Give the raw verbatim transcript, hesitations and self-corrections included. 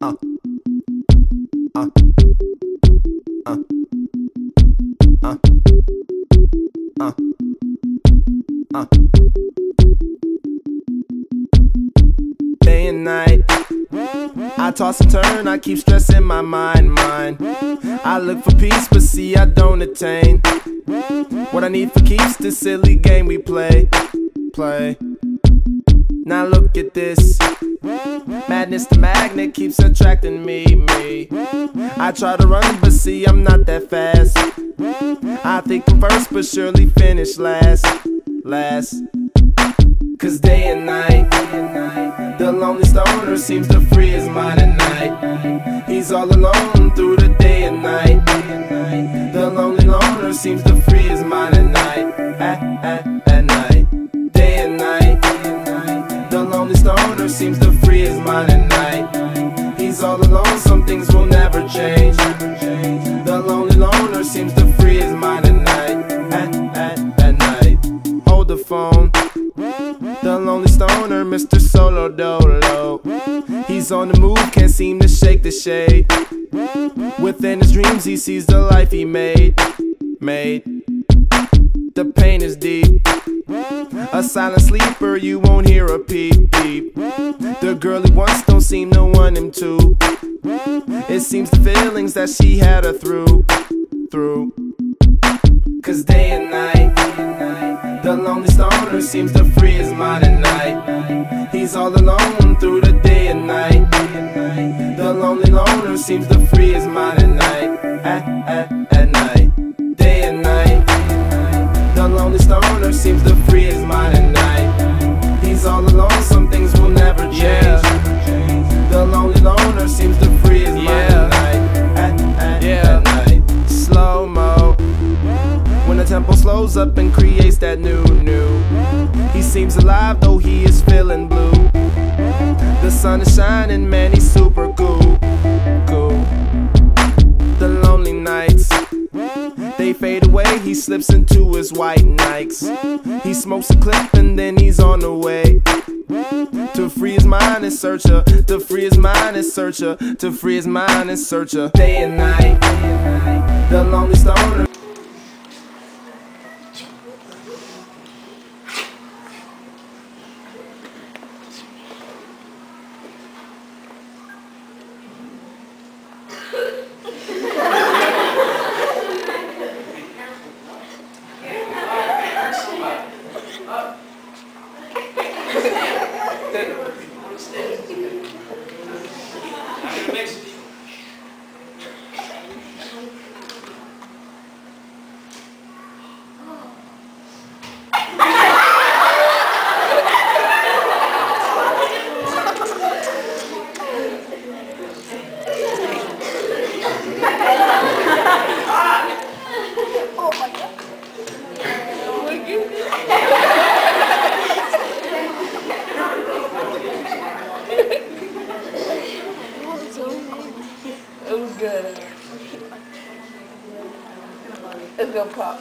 Uh, uh, uh, uh, uh, uh. Day and night, I toss and turn, I keep stressing my mind, mind. I look for peace, but see I don't attain what I need for keeps this silly game we play, play. Now look at this, madness the magnet keeps attracting me, me. I try to run, but see I'm not that fast. I think I'm first, but surely finish last, last. Cause day and night, the lonely stoner seems to free his mind at night. He's all alone through the day and night. The lonely loner seems to free his mind at night, at, at, at night. Day and night, the lonely stoner seems to free his mind at night. He's all alone, some things will never change. The lonely loner seems to free his mind at night, at, at, at night. Hold the phone, the lonely stoner, Mister Solo Dolo. He's on the move, can't seem to shake the shade. Within his dreams he sees the life he made, made. The pain is deep, a silent sleeper, you won't hear a peep, peep. The girl he wants don't seem to want him to. It seems the feelings that she had her through, through. Cause day and night, the lonely stoner seems to free his mind at night. He's all alone through the day and night. The lonely loner seems to free his mind at night, at, at, at night. Day and night, the lonely stoner seems to free his mind at night. He's all alone, some things will never change. Yeah. The lonely loner seems to free his mind yeah. at night, at, at, yeah. at night. Slow-mo, when the tempo slows up and creates that new, new. He seems alive though he is feeling blue. The sun is shining, man, he's super cool, cool. The lonely nights, they fade away, he slips into his white Nikes. He smokes a clip and then he's on the way to free his mind and search her, to free his mind and search her, to free his mind and search her. Day and night, the lonely stoner. It was good. It's gonna pop.